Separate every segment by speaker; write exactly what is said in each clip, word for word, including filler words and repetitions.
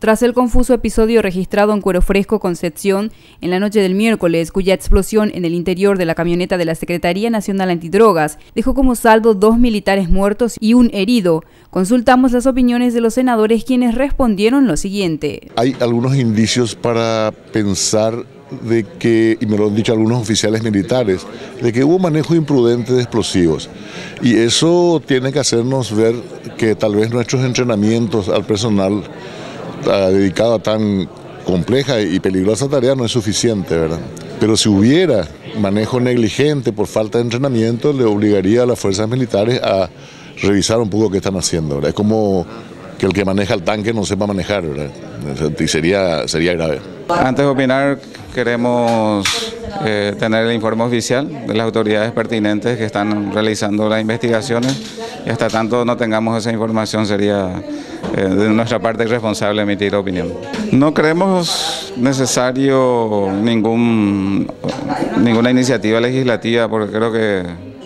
Speaker 1: Tras el confuso episodio registrado en Cuero Fresco, Concepción, en la noche del miércoles, cuya explosión en el interior de la camioneta de la Secretaría Nacional Antidrogas dejó como saldo dos militares muertos y un herido, consultamos las opiniones de los senadores, quienes respondieron lo siguiente.
Speaker 2: Hay algunos indicios para pensar de que, y me lo han dicho algunos oficiales militares, de que hubo manejo imprudente de explosivos. Y eso tiene que hacernos ver que tal vez nuestros entrenamientos al personal dedicado a tan compleja y peligrosa tarea no es suficiente, ¿verdad? Pero si hubiera manejo negligente por falta de entrenamiento, le obligaría a las fuerzas militares a revisar un poco qué están haciendo, ¿verdad? Es como que el que maneja el tanque no sepa manejar, ¿verdad? Y sería, sería grave.
Speaker 3: Antes de opinar, queremos eh, tener el informe oficial de las autoridades pertinentes que están realizando las investigaciones, y hasta tanto no tengamos esa información sería eh, de nuestra parte irresponsable emitir opinión. No creemos necesario ningún, ninguna iniciativa legislativa, porque creo que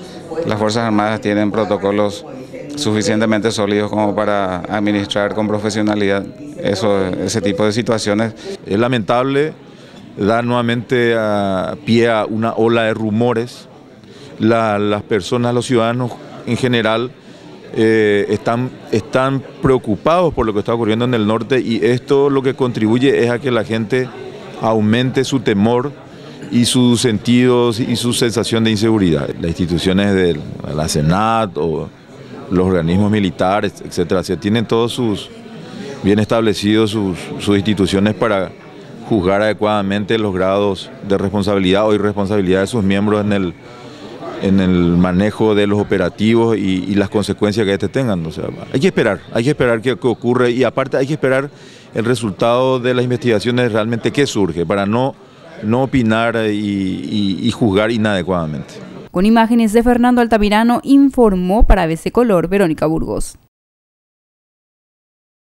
Speaker 3: las Fuerzas Armadas tienen protocolos suficientemente sólidos como para administrar con profesionalidad eso, ese tipo de situaciones.
Speaker 4: Es lamentable, da nuevamente a pie a una ola de rumores. La, las personas, los ciudadanos en general, eh, están, están preocupados por lo que está ocurriendo en el norte, y esto lo que contribuye es a que la gente aumente su temor y sus sentidos y su sensación de inseguridad. Las instituciones de la Senat o los organismos militares, etcétera, se tienen todos sus bien establecidos sus, sus instituciones para juzgar adecuadamente los grados de responsabilidad o irresponsabilidad de sus miembros en el, en el manejo de los operativos y, y las consecuencias que estos tengan. O sea, hay que esperar, hay que esperar qué ocurre, y aparte hay que esperar el resultado de las investigaciones, realmente qué surge, para no, no opinar y, y, y juzgar inadecuadamente.
Speaker 1: Con imágenes de Fernando Altamirano, informó para A B C Color Verónica Burgos.